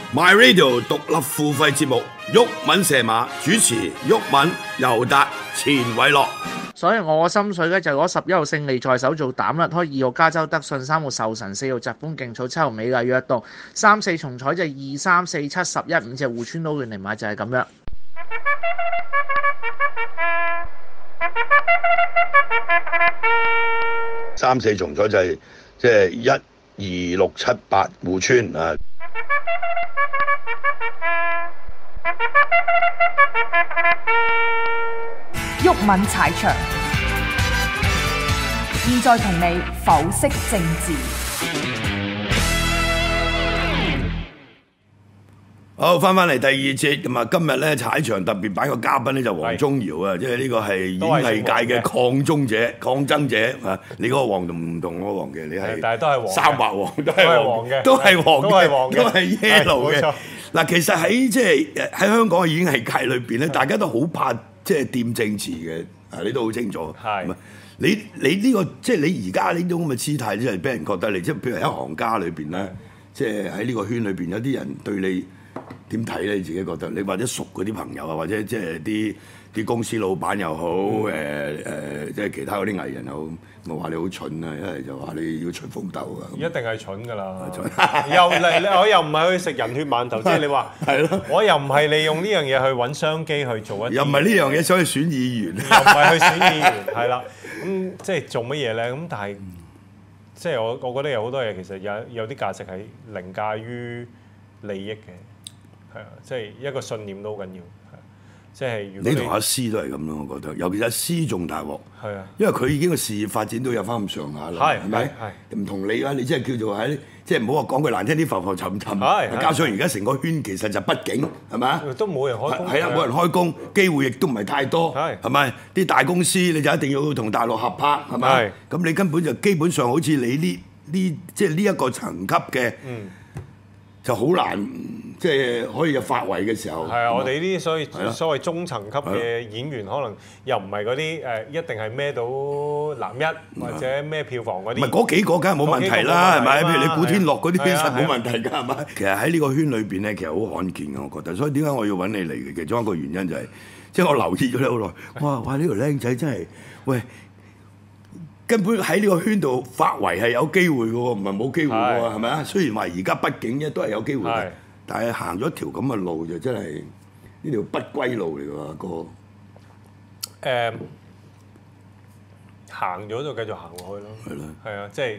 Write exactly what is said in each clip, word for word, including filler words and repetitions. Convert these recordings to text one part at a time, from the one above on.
My Radio 獨立付費節目，毓民射馬主持，毓民、尤達、錢偉樂。 所以我心水咧就攞十一號勝利在手做膽啦，開二號加州德信，三號壽神，四號疾風勁草，七號美麗躍動，三四重彩就二三四七十一五隻互村撈亂嚟買就係咁樣。 三四重彩就係即係一二六七八互村啊！ 毓民踩場，現在同你剖析政治。 好，翻翻嚟第二節咁啊！今日咧踩場特別版個嘉賓咧就黃宗堯啊，即係呢個係演藝界嘅抗中者、抗爭者啊！你嗰個黃同唔同嗰個黃嘅，你係但係都係黃三畫黃，都係黃嘅，都係黃都係黃嘅， 都係 yellow 嘅。嗱，其實喺即係喺香港嘅演藝界裏邊咧，大家都好怕即係掂政治嘅，啊，你都好清楚。係你你呢個即係你而家呢種咁嘅姿態，即係俾人覺得你即係譬如喺行家裏邊咧，即係喺呢個圈裏邊有啲人對你點睇咧？你自己覺得你或者熟嗰啲朋友啊，或者即係啲啲公司老闆又好，誒誒、嗯，即係其他嗰啲藝人又好，咪話你好蠢啊！一係就話你要出風頭啊！ 一定係蠢㗎啦！又嚟，我又唔係去食人血饅頭，即係你話係咯，我又唔係利用呢樣嘢去揾商機去做一， 又唔係呢樣嘢想去選議員， 又唔係去選議員，係啦，咁即係做乜嘢咧？咁但係即係我我覺得有好多嘢其實有有啲價值係凌駕於利益嘅。係啊，即係一個信念都好緊要，係即係如果你同阿師都係咁咯，我覺得，尤其是阿師仲大鑊，係啊，因為佢已經個事業發展到有翻咁上下啦，係咪？係唔同你啦，你即係叫做喺即係唔好話講句難聽啲浮浮沉沉，加上而家成個圈其實就不景，係咪？ 都冇人開工， 係啊，冇人開工，機會亦都唔係太多，係係咪？啲大公司你就一定要同大陸合拍，係咪？咁你根本就基本上好似你呢呢即係呢一個層級嘅，就好難。即係可以有發圍嘅時候， 係啊！我哋呢啲所謂所謂中層級嘅演員，可能又唔係嗰啲誒，一定係孭到男一或者孭票房嗰啲。唔係嗰幾個梗係冇問題啦，係咪？譬如你古天樂嗰啲其實冇問題㗎，係咪？其實喺呢個圈裏邊咧，其實好罕見嘅，我覺得。所以點解我要揾你嚟嘅？其中一個原因就係，即係我留意咗你好耐。哇！哇！呢條僆仔真係，喂，根本喺呢個圈度發圍係有機會嘅喎，唔係冇機會嘅喎，係咪啊？雖然話而家畢竟咧都係有機會嘅。但係行咗一條咁嘅路就真係呢條不歸路嚟㗎，哥。 誒，行咗就繼續行落去咯。係咯。係啊，即係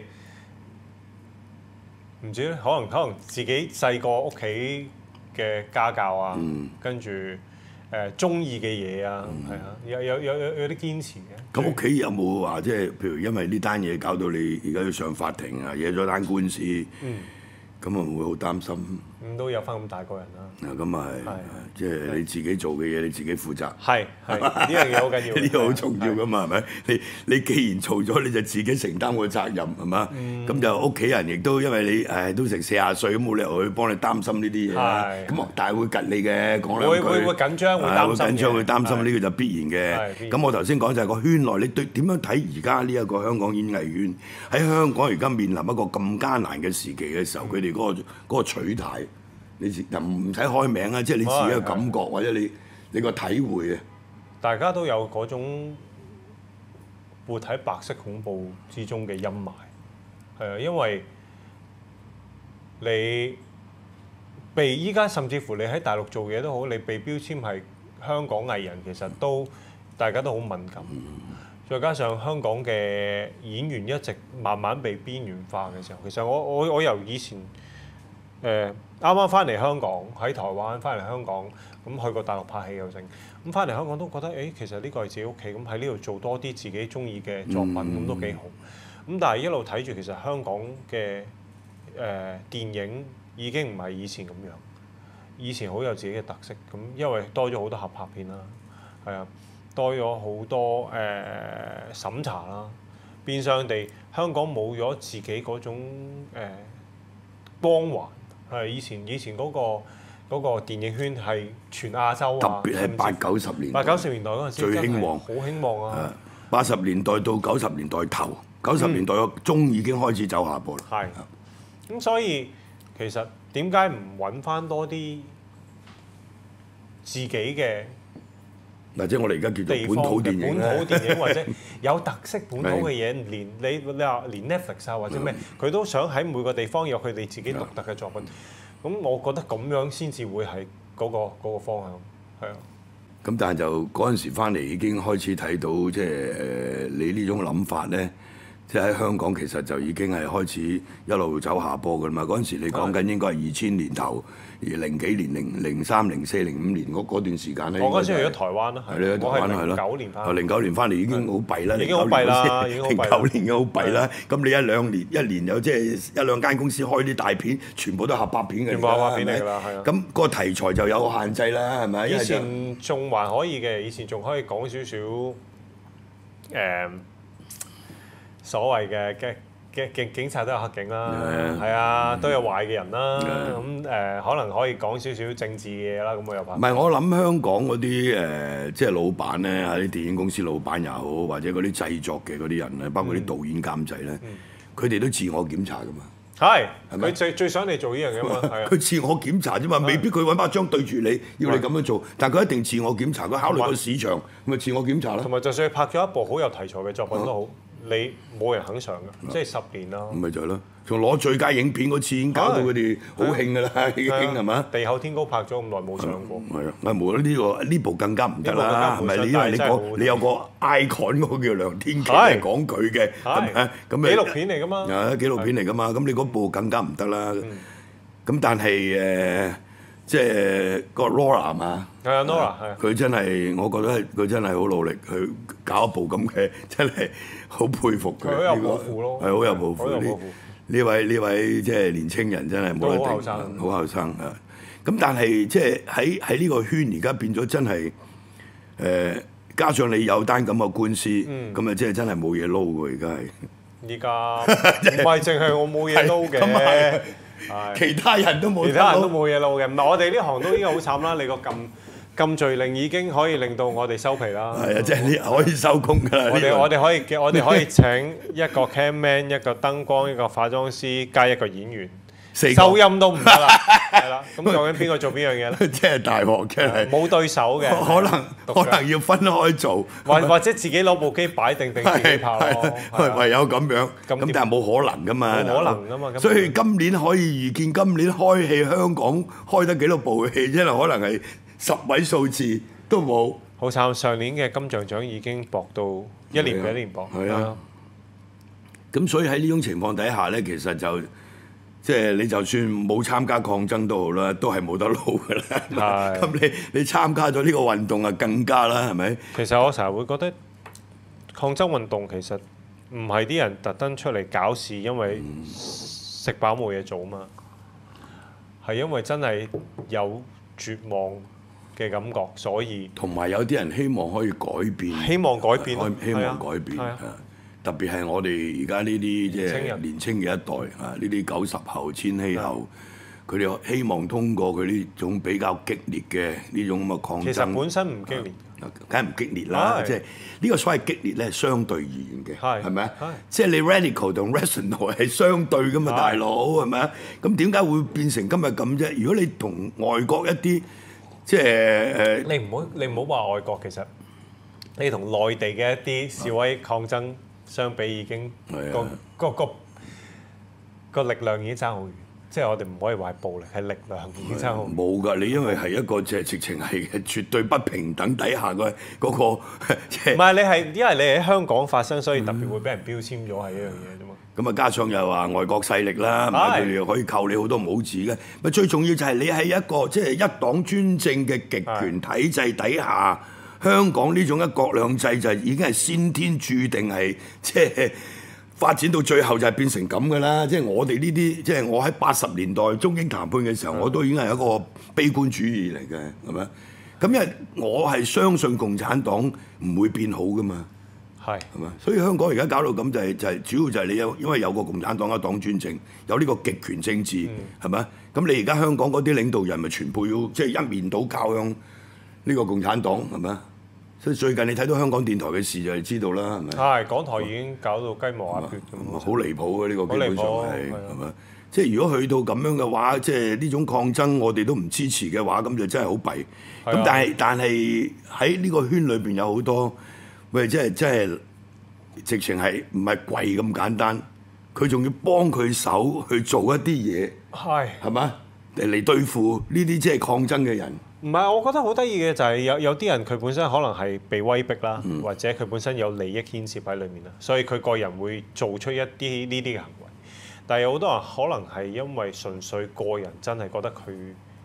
唔知咧，可能可能自己細個屋企嘅家教啊，嗯、跟住誒中意嘅嘢啊，係啊、嗯，有有有有有啲堅持嘅。 咁屋企有冇話即係譬如因為呢單嘢搞到你而家要上法庭啊，惹咗單官司？嗯。咁啊，會唔會好擔心？ 咁都有翻咁大個人啦。 嗱，咁啊係，即係你自己做嘅嘢，你自己負責。 係係，呢樣嘢好緊要。 呢個好重要噶嘛，係咪？你你既然做咗，你就自己承擔個責任，係嘛？咁就屋企人亦都因為你誒都成四廿歲，咁冇理由去幫你擔心呢啲嘢啦。咁但係會吉你嘅，講兩句。 會會會緊張，會擔心嘅。會緊張， 會擔心呢個就必然嘅。咁我頭先講就係個圈內，你對點樣睇而家呢一個香港演藝圈喺香港而家面臨一個咁艱難嘅時期嘅時候，佢哋嗰個嗰個取態。你又唔使開名啊！即係你自己嘅感覺或者你你個體會啊！ 大家都有嗰種活喺白色恐怖之中嘅陰霾，係啊，因為你被依家甚至乎你喺大陸做嘢都好，你被標籤係香港藝人，其實都大家都好敏感。嗯、再加上香港嘅演員一直慢慢被邊緣化嘅時候，其實我我我由以前誒。啱啱翻嚟香港，喺台灣翻嚟香港，咁去過大陸拍戲又成，咁翻嚟香港都覺得，誒、欸、其實呢個係自己屋企，咁喺呢度做多啲自己中意嘅作品，咁、嗯、都幾好。咁但係一路睇住，其實香港嘅誒、呃、電影已經唔係以前咁樣，以前好有自己嘅特色。咁因為多咗好多合拍片啦，係啊，多咗好多誒、呃、審查啦，變相地香港冇咗自己嗰種誒、呃、光環。係以前以前嗰、嗰個嗰、嗰個電影圈係全亞洲啊， 特別係八九十年代， 八九十年代嗰陣時最興旺， 好興旺啊！ 八十年代到九十年代頭，九十年代個中已經開始走下坡啦。 係咁，所以其其實點解唔揾翻多啲自己嘅？ 或者我哋而家叫做本土電影本土電影或者有特色本土嘅嘢，連你你話連 Netflix 啊或者咩，佢都想喺每個地方有佢哋自己獨特嘅作品。咁我覺得咁樣先至會係嗰個嗰個方向，係啊。 咁但係就嗰陣時翻嚟已經開始睇到，即係誒你呢種諗法咧，即係喺香港其實就已經係開始一路走下坡㗎啦嘛。嗰陣時你講緊應該係二千年頭。零幾年、零零三、零四、零五年嗰嗰段時間咧， 我嗰陣時去咗台灣啦， 係你去台灣係咯， 九年翻， 零九年翻嚟已經好弊啦， 已經好弊啦，已經好弊。 零九年已經好弊啦，咁你一兩年一年有即係一兩間公司開啲大片，全部都合拍片嘅， 全部合拍片嚟㗎啦，係啊。 咁個題材就有限制啦，係咪？ 以前仲還可以嘅，以前仲可以講少少誒所謂嘅嘅。嘅警警察都有黑警啦，係啊，都有壞嘅人啦，咁誒可能可以講少少政治嘅嘢啦，咁我又怕。 唔係我諗香港嗰啲誒，即係老闆咧，喺啲電影公司老闆又好，或者嗰啲製作嘅嗰啲人咧，包括啲導演監製咧，佢哋都自我檢查噶嘛。 係，佢最最想你做呢樣嘢嘛，係啊。 佢自我檢查啫嘛，未必佢揾把張對住你，要你咁樣做，但係佢一定自我檢查，佢考慮個市場，咪自我檢查啦。 同埋就算佢拍咗一部好有題材嘅作品都好。你冇人肯上㗎，即係十年啦。咁咪就係咯，仲攞最佳影片嗰次已經搞到佢哋好興㗎啦，已經係嘛？ 地厚天高拍咗咁耐冇上過。 係啊，咪冇呢個呢部更加唔得啦，係咪？你因為你講你有個 icon 嗰個叫梁天琦係講佢嘅，係咪？咁紀錄片嚟㗎嘛？ 啊，紀錄片嚟㗎嘛？咁你嗰部更加唔得啦。咁但係誒。即係個 Nora 嘛， 係啊 Nora 係。 佢真係，我覺得佢真係好努力去搞一部咁嘅，真係好佩服佢。 佢好有抱負咯， 係好有抱負。呢呢位呢位即係年青人真係冇得頂，好後生啊！咁但係即係喺喺呢個圈而家變咗真係誒，加上你有單咁嘅官司，咁啊即係真係冇嘢撈喎！而家係。 而家唔係淨係我冇嘢撈嘅。 其他人都冇， 其他人都冇嘢撈嘅。唔係我哋呢行都已經好慘啦！你個禁禁聚令已經可以令到我哋收皮啦。 係啊，即係你可以收工㗎啦。 我哋我哋可以我哋可以請一個 camman、一個燈光、一個化妝師加一個演員，收音都唔得啦。係啦，咁究竟邊個做邊樣嘢咧？ 即係大鑊，真係冇對手嘅。 可能可能要分開做， 或或者自己攞部機擺定定自己拍咯。 唯有咁樣，咁但係冇可能㗎嘛。 冇可能㗎嘛。 所以今年可以預見，今年開戲香港開得幾多部戲，真係可能係十位數字都冇。 好慘！上年嘅金像獎已經薄到一年比一年薄。 係啊。咁所以喺呢種情況底下咧，其實就即係你就算冇參加抗爭都好啦，都係冇得撈㗎啦。咁你你參加咗呢個運動啊，更加啦，係咪？ 其實我成日會覺得抗爭運動其實唔係啲人特登出嚟搞事，因為食飽冇嘢做嘛，係因為真係有絕望嘅感覺，所以同埋有啲人希望可以改變， 希望改變， 希望改變。特別係我哋而家呢啲即係年青嘅一代啊，呢啲九十後、千禧後，佢哋希望通過佢呢種比較激烈嘅呢種咁嘅抗爭。 其實本身唔激烈， 梗係唔激烈啦。即係呢個所謂激烈咧，係相對而言嘅，係咪啊？即係你 radical 同 rational 係相對㗎嘛，大佬係咪啊？咁點解會變成今日咁啫？如果你同外國一啲即係誒， 你唔好你唔好話外國，其實你同內地嘅一啲示威抗爭相比已經個個個個力量已經爭好遠，即係我哋唔可以話暴力，係力量已經爭好遠。 冇㗎，你因為係一個即係直情係絕對不平等底下嘅嗰個即係。 唔係你係因為你喺香港發生，所以特別會俾人標籤咗係一樣嘢啫嘛。 咁啊，加上又話外國勢力啦，佢哋可以扣你好多帽子嘅。咪最重要就係你喺一個即係一黨專政嘅極權體制底下。香港呢種一國兩制就已經係先天注定係即係發展到最後就係變成咁㗎啦。即係我哋呢啲，即係我喺八十年代中英談判嘅時候，我都已經係一個悲觀主義嚟嘅，係咪？咁因為我係相信共產黨唔會變好㗎嘛，係係嘛？所以香港而家搞到咁就係就係主要就係你有因為有個共產黨一黨專政，有呢個極權政治係咪？咁你而家香港嗰啲領導人咪全部要即係一面倒靠向呢個共產黨係咪？ 所以最近你睇到香港電台嘅事就係知道啦，係咪？ 係港台已經搞到雞毛鴨血咁， 好離譜嘅呢個基本上係係咪？即係如果去到咁樣嘅話，即係呢種抗爭我哋都唔支持嘅話，咁就真係好弊。咁但係但係喺呢個圈裏邊有好多，喂，即係即係直情係唔係跪咁簡單，佢仲要幫佢手去做一啲嘢，係係嘛嚟對付呢啲即係抗爭嘅人。 唔係，我覺得好得意嘅就係有有啲人佢本身可能係被威逼啦， 嗯、 或者佢本身有利益牽涉喺裡面啦，所以佢個人會做出一啲呢啲嘅行為。但係有好多人可能係因為純粹個人真係覺得佢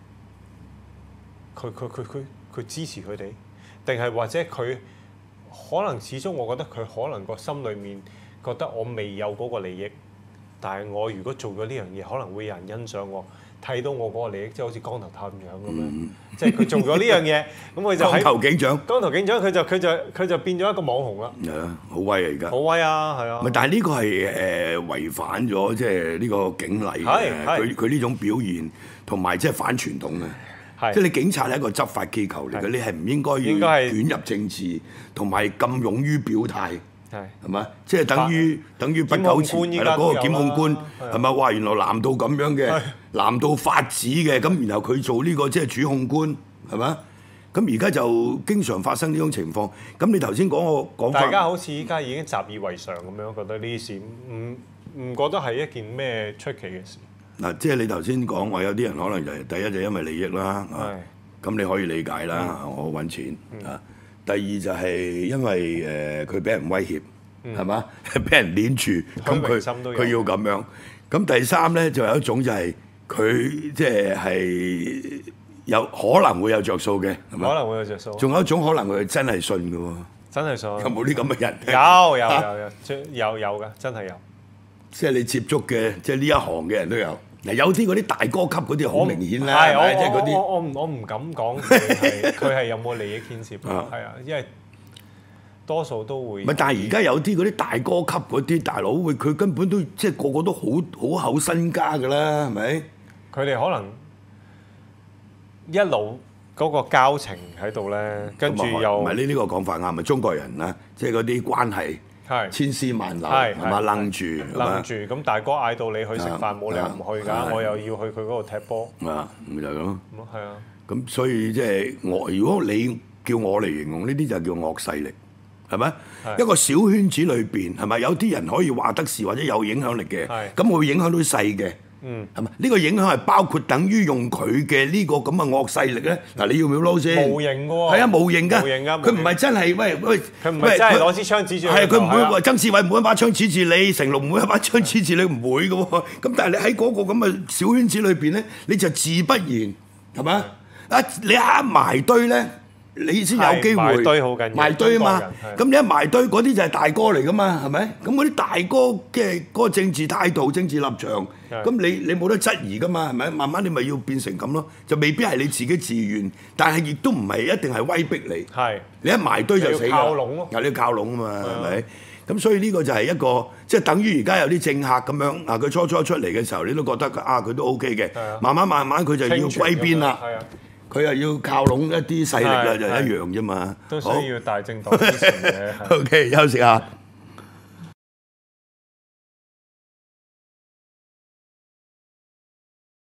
佢佢佢佢佢支持佢哋，定係或者佢可能始終我覺得佢可能個心裡面覺得我未有嗰個利益，但係我如果做咗呢樣嘢，可能會有人欣賞我。睇到我嗰個利益，即係好似光頭探長咁樣，嗯、即係佢做咗呢樣嘢，咁佢就喺光頭警長， 光頭警長佢就佢就佢就變咗一個網紅啦。 係啊，好威啊而家！ 好威啊，係啊。 唔係，但係呢個係誒、呃、違反咗即係呢個警例嘅，佢佢呢種表現同埋即係反傳統嘅。即係你警察係一個執法機構嚟嘅，你係唔應該要捲入政治，同埋咁勇於表態。係係嘛？即係等於等於不久前係啦，嗰個檢控官係咪？哇！原來藍到咁樣嘅，藍到發紫嘅，咁然後佢做呢個即係主控官係嘛？咁而家就經常發生呢種情況。咁你頭先講個講法， 大家好似依家已經習以為常咁樣，覺得呢啲事唔唔覺得係一件咩出奇嘅事。 嗱，即係你頭先講話有啲人可能就係第一就因為利益啦，咁你可以理解啦，我揾錢啊。第二就係因為誒佢俾人威脅，係嘛、嗯？俾人攆住，咁佢佢要咁樣。咁第三咧就有一種就係佢即係係有可能會有着數嘅，係嘛？ 可能會有着數。仲有一種可能佢真係信嘅喎。 真係信。有冇啲咁嘅人？ 有有有有有有㗎，真係有。 即係你接觸嘅，即係呢一行嘅人都有。嗱，有啲嗰啲大哥級嗰啲好明顯啦， 係咪？即係嗰啲。 我我唔我唔敢講佢係佢係有冇利益牽涉，係啊，因為多數都會。唔係，但係而家有啲嗰啲大哥級嗰啲大佬，會佢根本都即係個個都好好厚身家㗎啦，係咪？ 佢哋可能一路嗰個交情喺度咧，跟住又唔係呢呢個講法啱，咪中國人啦，即係嗰啲關係。係千絲萬縷，係嘛？楞住， 楞住。咁大哥嗌到你去食飯，冇理由唔去㗎。我又要去佢嗰度踢波。 啊，咪就係咁咯。 係啊。 咁所以即係我，如果你叫我嚟形容呢啲就叫惡勢力，係咪？一個小圈子裏邊係咪有啲人可以話得事或者有影響力嘅？係。咁會影響到細嘅。嗯，係咪？呢個影響係包括等於用佢嘅呢個咁嘅惡勢力咧。嗱，你要唔要撈先？ 無形嘅喎。 係啊，無形㗎。 無形㗎。 佢唔係真係喂喂。 佢唔係真係攞支槍指住你。 係佢唔會話曾志偉唔會一把槍指住你，成龍唔會一把槍指住你，唔會嘅喎。咁但係你喺嗰個咁嘅小圈子裏邊咧，你就自不然係嘛？啊，你一埋堆咧，你先有機會埋堆好緊要， 埋堆啊嘛。咁你一埋堆嗰啲就係大哥嚟噶嘛，係咪？咁嗰啲大哥嘅嗰個政治態度、政治立場，咁你你冇得質疑噶嘛，係咪？慢慢你咪要變成咁咯，就未必係你自己自願，但係亦都唔係一定係威逼你。係你一埋堆就死㗎。 靠攏咯， 有啲靠攏啊嘛，係咪？咁所以呢個就係一個即係等於而家有啲政客咁樣啊，佢初初出嚟嘅時候，你都覺得啊佢都 OK 嘅，慢慢慢慢佢就要歸邊啦。佢又要靠攏一啲勢力啦，就一樣啫嘛。 都需要大政黨支持嘅。 OK，休息下。